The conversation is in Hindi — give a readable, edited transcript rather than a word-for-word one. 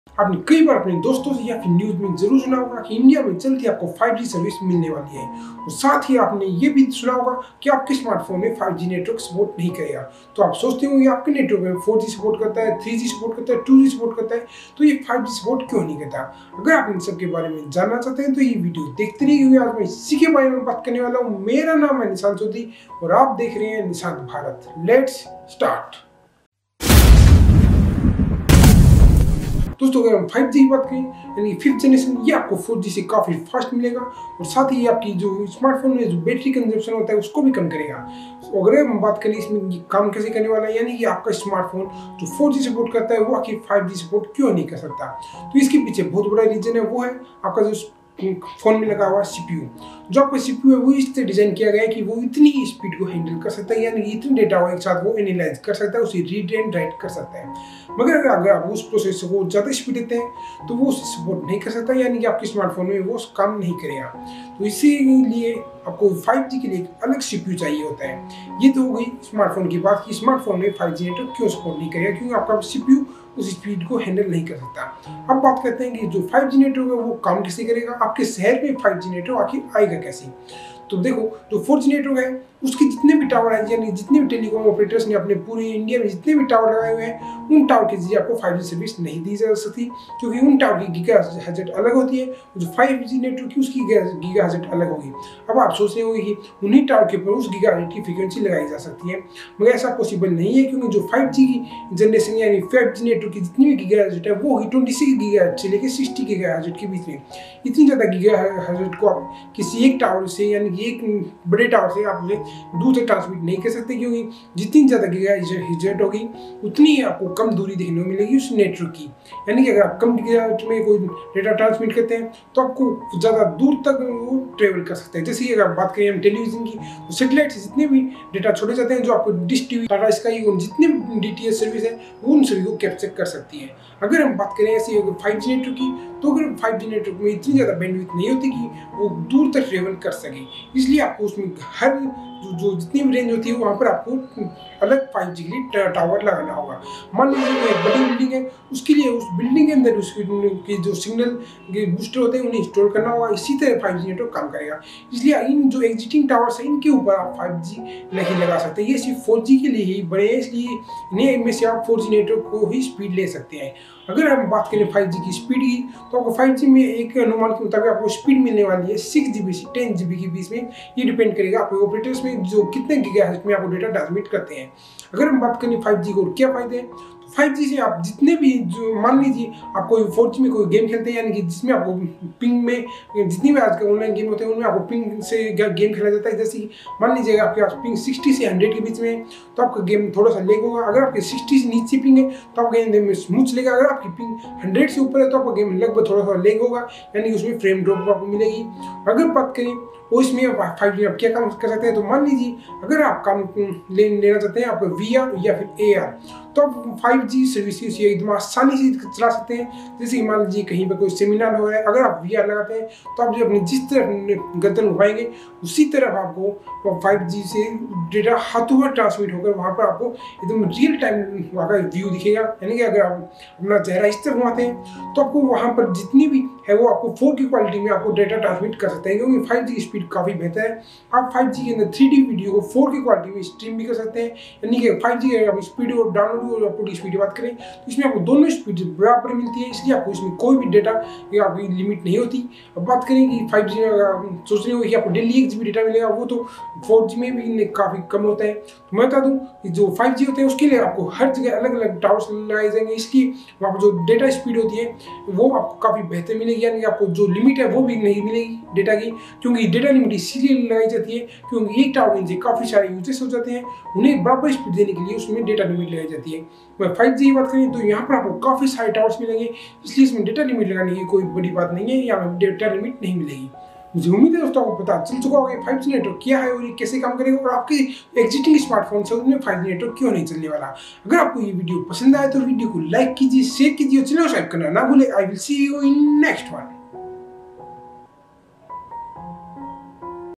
आपने कई बार अपने दोस्तों से या फिर न्यूज में जरूर सुना होगा कि इंडिया में जल्द ही आपको 5G सर्विस मिलने वाली है और साथ ही आपने ये भी सुना होगा कि आपके स्मार्टफोन में 5G नेटवर्क सपोर्ट नहीं करेगा। तो आप सोचते होंगे आपके नेटवर्क में 4G सपोर्ट करता है, 3G सपोर्ट करता है, 2G सपोर्ट करता है, तो ये 5G सपोर्ट क्यों नहीं करता। अगर आप इन सब के बारे में जानना चाहते हैं तो ये वीडियो देखते रहिए। आज मैं इसी के बारे में बात करने वाला हूँ। मेरा नाम है निशांत चौधरी और आप देख रहे हैं निशांत भारत। Let's start. दोस्तों अगर हम 5G की बात करें यानी 5th जनरेशन, ये आपको 4G से काफ़ी फास्ट मिलेगा और साथ ही आपकी जो स्मार्टफोन में जो बैटरी कंजप्शन होता है उसको भी कम करेगा। तो अगर हम बात करें इसमें काम कैसे करने वाला है, यानी कि आपका स्मार्टफोन जो 4G सपोर्ट करता है वो आखिर 5G सपोर्ट क्यों नहीं कर सकता। तो इसके पीछे बहुत बड़ा रीजन है, वो है आपका जो फोन में लगा हुआ CPU। जो आपका CPU है वो इस तरह डिजाइन किया गया है कि वो इतनी स्पीड को हैंडल कर सकता है, यानी इतने डेटा को एक साथ वो एनालाइज कर सकता है, उसे रीड एंड राइट कर सकता है। मगर अगर आप उस प्रोसेसर को ज़्यादा स्पीड देते हैं तो वो उसे सपोर्ट नहीं कर सकता, यानी कि आपके स्मार्टफोन में वो काम नहीं करेगा। तो इसीलिए आपको 5G के लिए एक अलग CPU चाहिए होता है। ये तो हो गई स्मार्टफोन की बात कि स्मार्टफोन में 5G नेटवर्क क्यों सपोर्ट नहीं करेगा, क्योंकि आपका CPU उस स्पीड को हैंडल नहीं कर सकता। अब बात करते हैं कि जो 5G नेटवर्क है वो काम कैसे करेगा, आपके शहर में 5G नेटवर्क आखिर आएगा कैसे। तो देखो, जो 4G नेटवर्क है उसके जितने भी टावर हैं, यानी जितने भी टेलीकॉम ऑपरेटर्स ने अपने पूरे इंडिया में जितने भी टावर लगाए हुए हैं, उन टावर के जरिए आपको 5G सर्विस नहीं दी जा सकती, क्योंकि उन टावर की गीगाहर्ट्ज अलग होती है। जो 5G नेटवर्क की उसकी गीगाहर्ट्ज अलग होगी। अब आप सोच रहे होंगे कि उन्हीं टावर के ऊपर उस गीगाहर्ट्ज की फ्रीक्वेंसी लगाई जा सकती है, मगर ऐसा पॉसिबल नहीं है, क्योंकि जो 5G की जनरेशन यानी 5G नेटवर्क की जितनी भी गीगाहर्ट्ज है वो होगी 26 गीगाहर्ट्ज से लेकर 60 गीगाहर्ट्ज के बीच में। इतनी ज़्यादा गीगाहर्ट्ज को आप किसी एक टावर से यानी एक बड़े टावर से आप दूर तक ट्रांसमिट नहीं कर सकते, क्योंकि जितनी ज़्यादा गीगाहर्ट्ज होगी उतनी आपको कम दूरी देखने को मिलेगी उस नेटवर्क की। यानी कि अगर आप कम गीगाहर्ट्ज में कोई डेटा ट्रांसमिट करते हैं तो आपको ज़्यादा दूर तक वो ट्रेवल कर सकते हैं। जैसे कि अगर आप बात करें हम टेलीविजन की, तो सेटेलाइट से जितने भी डेटा छोड़े जाते हैं, जो आपको डिश टीवी, टाटा स्काई, जितने भी DTH सर्विस है वो उन सभी को कैप्चर कर सकती है। अगर हम बात करें ऐसे 5G नेटवर्क की, तो अगर 5G नेटवर्क में इतनी ज़्यादा बैंडविड्थ नहीं होती कि वो दूर तक ट्रेवल कर सके, इसलिए आपको उसमें हर जो जितनी भी रेंज होती है वहाँ पर आपको अलग 5G के लिए टावर लगाना होगा। मान लीजिए एक बड़ी बिल्डिंग है, उसके लिए उस बिल्डिंग के अंदर उसकी जो सिग्नल के बूस्टर होते हैं उन्हें इंस्टॉल करना होगा। इसी तरह 5G नेटवर्क काम करेगा। इसलिए इन जो एग्जिस्टिंग टावर्स है इनके ऊपर आप 5G नहीं लगा सकते, ये सिर्फ 4G के लिए ही बने हैं, इसलिए इनमें से आप 4G नेटवर्क को ही स्पीड ले सकते हैं। अगर हम बात करें 5G की स्पीड की, तो आपको 5G में एक अनुमान के मुताबिक आपको स्पीड मिलने वाली है 6GB से 10GB के बीच में। ये डिपेंड करेगा आपके ऑपरेटर्स में जो कितने गीगाहर्ट्ज में आपको डेटा ट्रांसमिट करते हैं। अगर हम बात करें 5G को क्या फायदे हैं, तो 5G से आप जितने भी जो मान लीजिए आप कोई 4G में कोई गेम खेलते हैं, यानी कि जिसमें आपको पिंग में जितनी भी आजकल ऑनलाइन गेम होते हैं उनमें आपको पिंग से गेम खेला जाता है। जैसे कि मान लीजिए आपके पास पिंग 60 से 100 के बीच में है तो आपका गेम थोड़ा सा लेग होगा। अगर आपके 60 से नीचे पिंग है तो आपका गेम में स्मूथ चलेगा। अगर आपकी पिंग 100 से ऊपर है तो आपका गेम लगभग थोड़ा सा लेग होगा, यानी कि उसमें फ्रेम ड्रॉप आपको मिलेगी। अगर बात करें और इसमें 5G आप क्या काम कर सकते हैं, तो मान लेना चाहते हैं आप VR या फिर AR, तो आप 5G सर्विसेज ये एकदम आसानी से चला सकते हैं। जैसे कि मान लीजिए कहीं पर कोई सेमिनार हो रहा है, अगर आप VR लगाते हैं तो आप जो अपने जिस तरफ गर्दन उठाएंगे उसी तरफ आपको 5G से डेटा हाथों हाथ ट्रांसमिट होकर वहाँ पर आपको एकदम रियल टाइम वहाँ का व्यू दिखेगा। यानी कि अगर आप अपना चेहरा इस तरफ घुमाते हैं तो आपको वहाँ पर जितनी भी है वो आपको 4K क्वालिटी में आपको डेटा ट्रांसमिट कर सकते हैं, क्योंकि 5G की स्पीड काफ़ी बेहतर है। आप 5G के अंदर 3D वीडियो को 4K क्वालिटी में स्ट्रीम भी कर सकते हैं। यानी कि 5G की अगर स्पीड और डाउनलोड और अपलोड की स्पीड की बात करें तो इसमें आपको दोनों स्पीड बराबर मिलती है, इसलिए आपको इसमें कोई भी डेटा या आपकी लिमिट नहीं होती। अब बात करें कि 5G में अगर सोच रहे हो कि आपको डेली 1GB डेटा मिलेगा, वो तो 4G में भी काफ़ी कम होता है। तो मैं बता दूँ कि जो 5G होते हैं उसके लिए आपको हर जगह अलग अलग टावर्स लगाए जाएंगे, इसलिए वहाँ पर जो डेटा स्पीड होती है वो आपको काफ़ी बेहतर मिलेगी। यानी कि आपको जो लिमिट है वो भी नहीं मिलेगी डेटा की, क्योंकि डेटा लिमिट इसीलिए लगाई जाती है क्योंकि एक टावर से काफ़ी सारे यूजेस हो जाते हैं, उन्हें बराबर स्पीड देने के लिए उसमें डेटा लिमिट लगाई जाती है। मैं 5G की बात करें तो यहाँ पर आपको काफ़ी सारे टावर्स मिलेंगे, इसलिए इसमें डेटा लिमिट लगाने की कोई बड़ी बात नहीं है, यहाँ पर डेटा लिमिट नहीं मिलेगी। मुझे उम्मीद है दोस्तों आपको पता चल चुका होगा 5G नेटवर्क क्या है और ये कैसे काम करेगा और आपके एग्जिस्टिंग स्मार्टफोन से उनमें 5G नेटवर्क क्यों नहीं चलने वाला। अगर आपको ये वीडियो पसंद आए तो वीडियो को लाइक कीजिए, शेयर कीजिए और चैनल सब्सक्राइब करना ना भूले। I will see you in next one.